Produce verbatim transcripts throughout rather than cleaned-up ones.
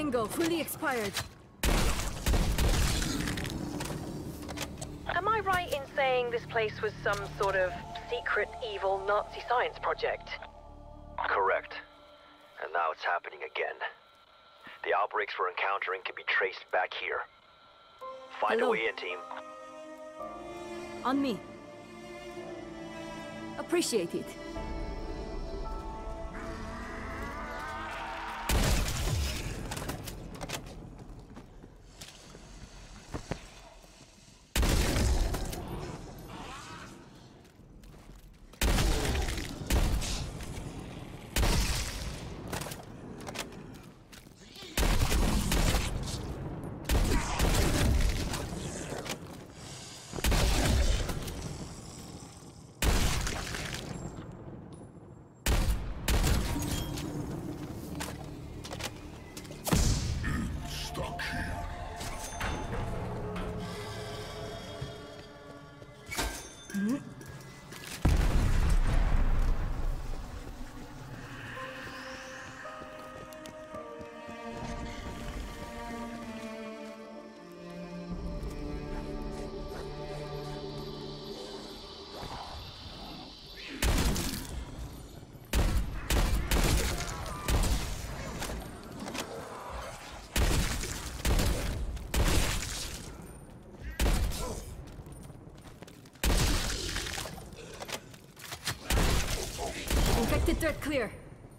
Bingo, fully expired. Am I right in saying this place was some sort of secret, evil Nazi science project? Correct. And now it's happening again. The outbreaks we're encountering can be traced back here. Find Hello. a way in, team. On me. Appreciate it. Infected threat clear.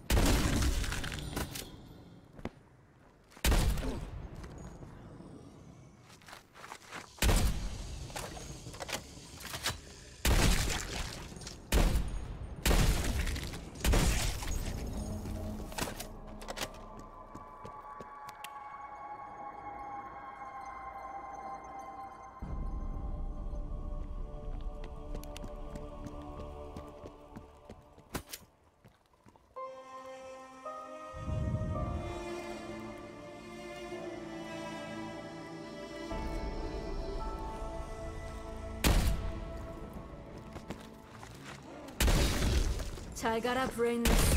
잘 가라, brainless.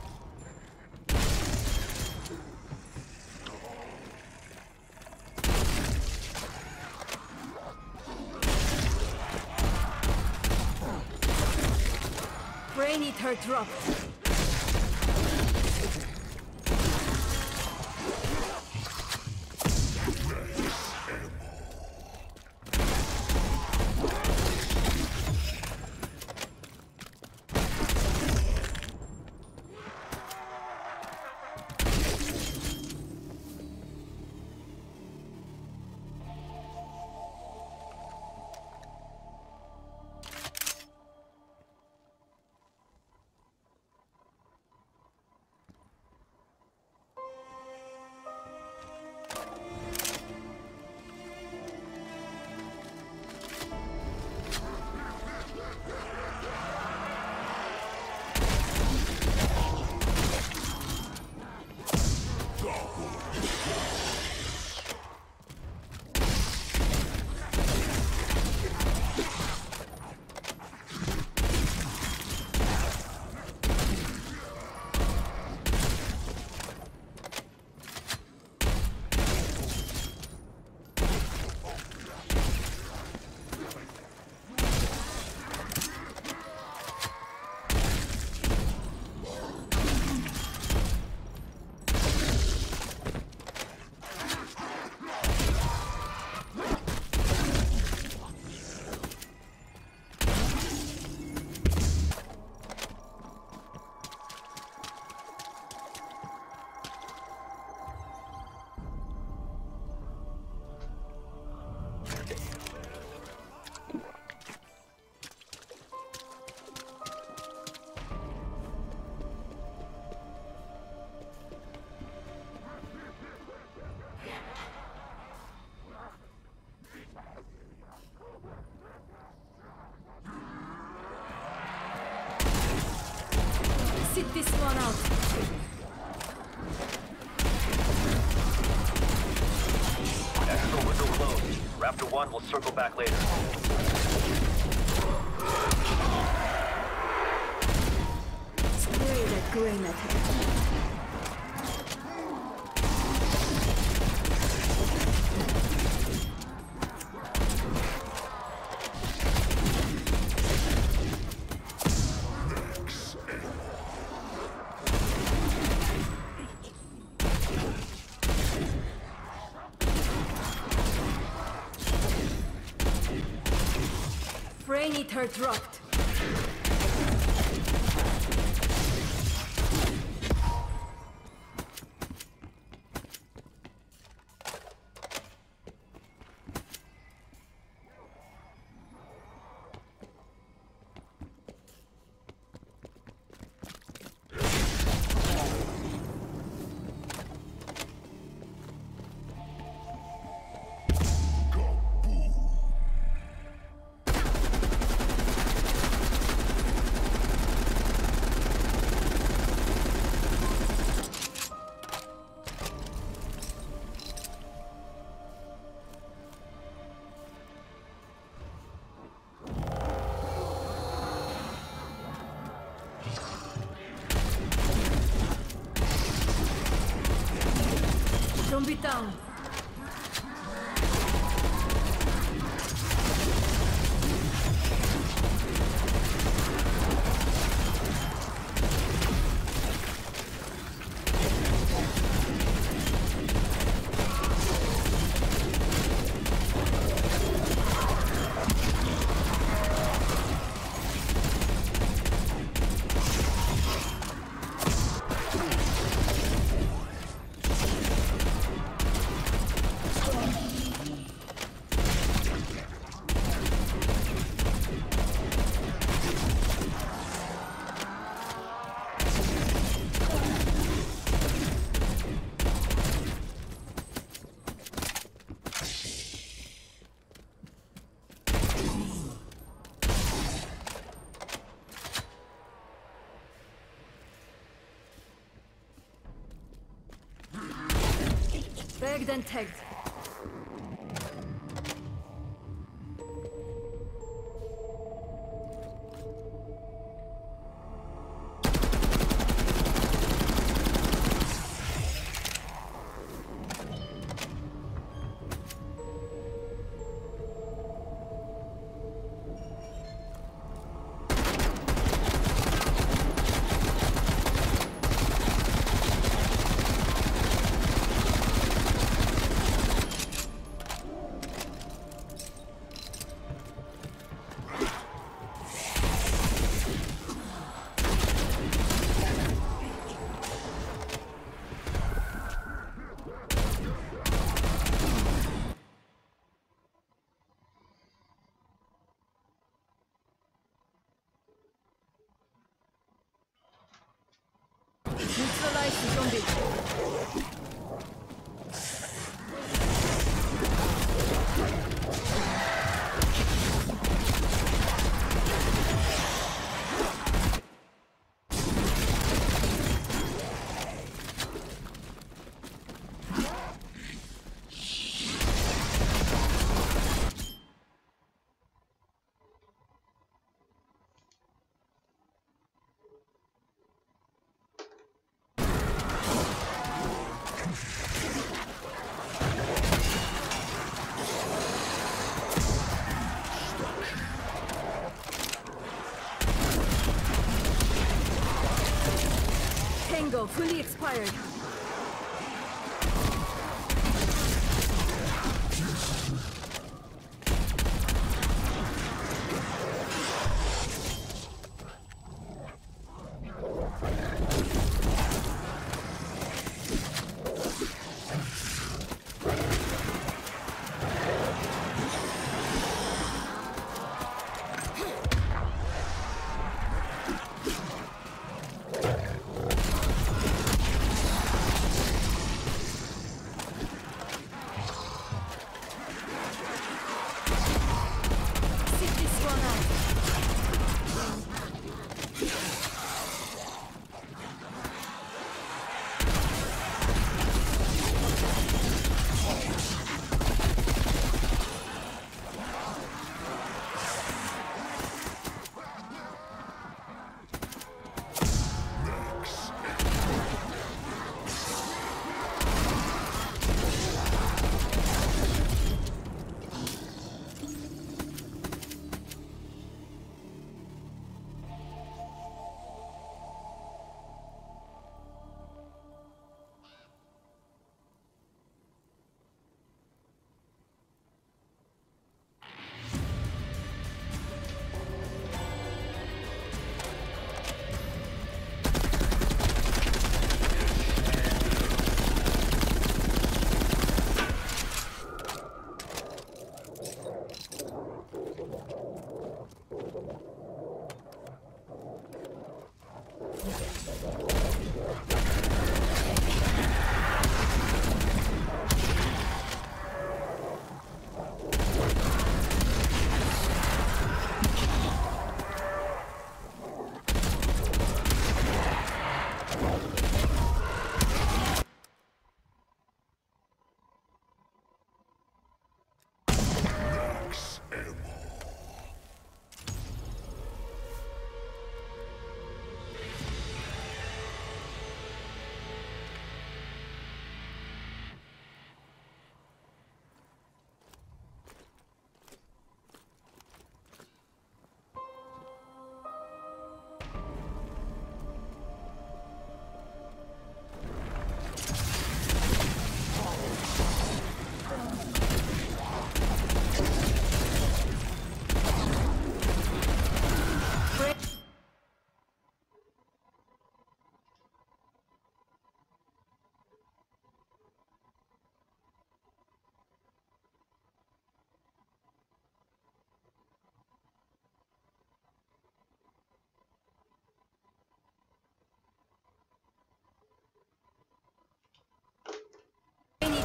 Brain Eater dropped. Sit this one out. Extra window closed. Raptor one will circle back later. Spray that gray matter. Brain Eater dropped. Zombie down. Bagged and tagged. Neutralize the zombie. Tango fully expired.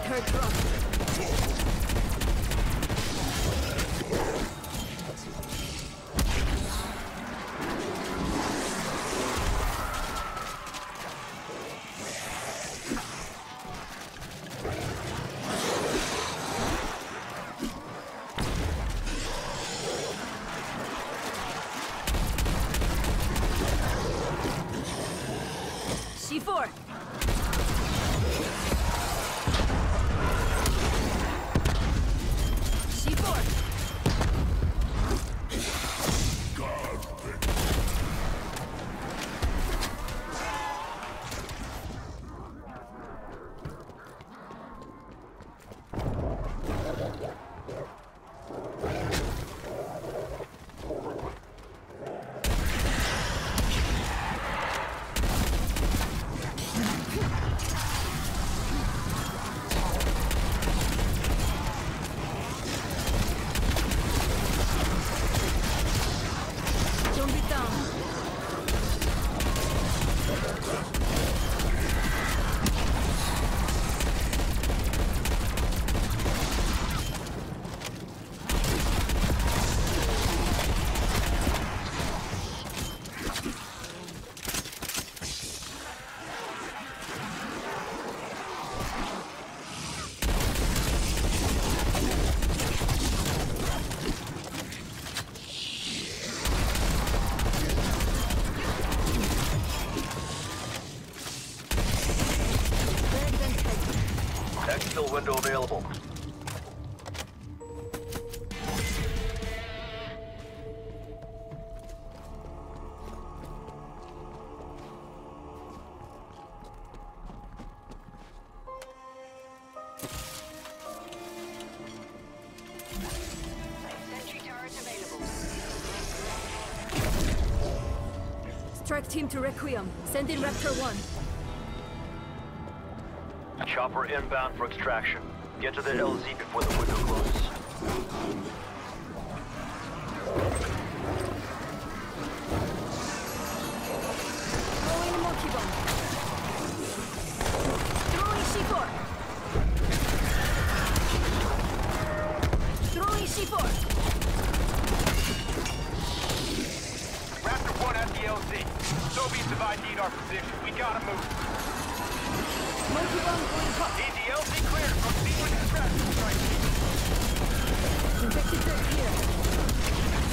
Turret drop. C four. C four. Don't be down. Exfil window available. Sentry turret available. Strike team to Requiem. Send in Raptor one. Chopper inbound for extraction. Get to the L Z before the window closes. Throwing monkey bomb. Throwing C four. Throwing C four. Raptor one at the L Z. Soviets have I D'd our position. We gotta move. Monkey bomb going hot. Need the L Z cleared from sequence extraction strike. Infected threat here.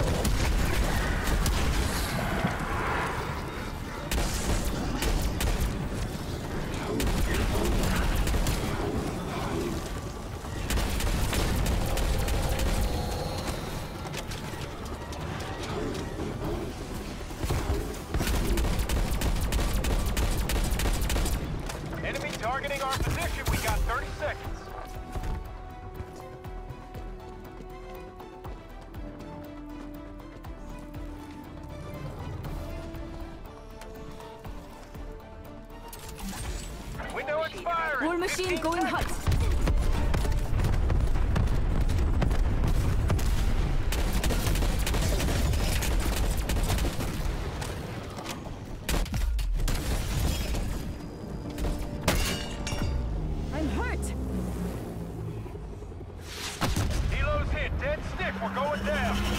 Enemy targeting our position. We got thirty seconds. Window expiring. War machine fifteen going seconds. hot. I'm hurt. Helo's hit. Dead stick. We're going down.